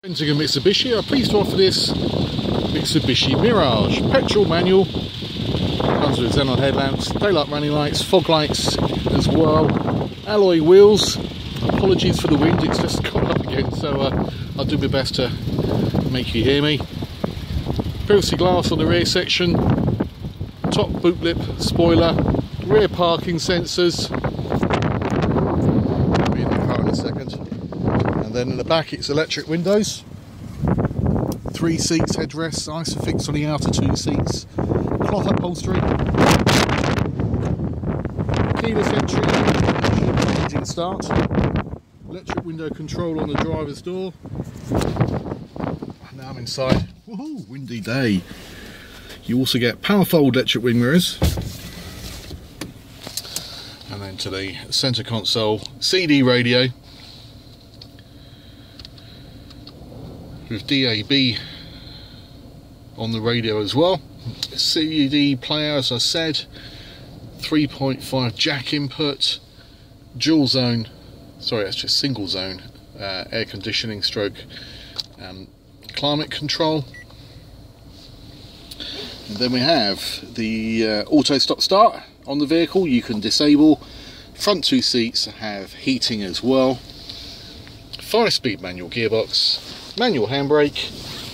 Pentagon Mitsubishi are pleased to offer this Mitsubishi Mirage petrol manual. Comes with xenon headlamps, daylight running lights, fog lights as well, alloy wheels. Apologies for the wind, it's just got up again, so I'll do my best to make you hear me. Privacy glass on the rear section, top boot lip spoiler, rear parking sensors. I'll be in the car in a second. And then in the back it's electric windows, 3 seats, headrests, isofix on the outer 2 seats, cloth upholstery, keyless entry, engine start, electric window control on the driver's door. And now I'm inside. Woohoo, windy day. You also get power fold electric wing mirrors. And then to the centre console, CD radio with DAB on the radio as well. CD player, as I said, 3.5 jack input, dual zone, sorry that's just single zone, air conditioning stroke climate control. And then we have the auto stop start on the vehicle. You can disable. Front 2 seats have heating as well. 5-speed manual gearbox, manual handbrake,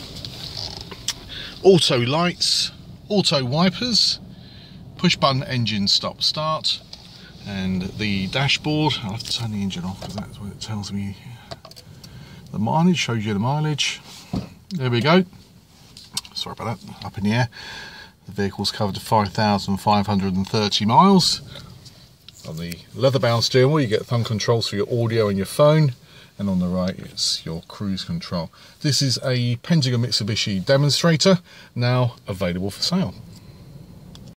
auto lights, auto wipers, push button engine stop start, and the dashboard. I'll have to turn the engine off because that's what it tells me the mileage, shows you the mileage. There we go. Sorry about that, up in the air. The vehicle's covered 5,530 miles. On the leather bound steering wheel you get thumb controls for your audio and your phone, and on the right it's your cruise control. This is a Pentagon Mitsubishi demonstrator, now available for sale.